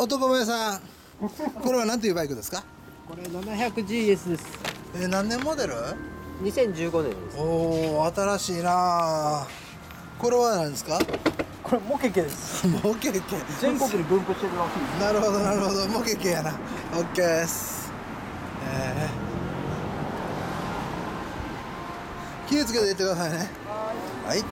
男前さん、これは何ていうバイクですか？ これ 700GS です。 何年モデル？ 2015年です。 おお、新しいな。これは何ですか？ これモケケです。 モケケ。 全国に分布してるらしいです。 なるほどなるほど、モケケやな。オッケーです。気をつけていってくださいね。はい。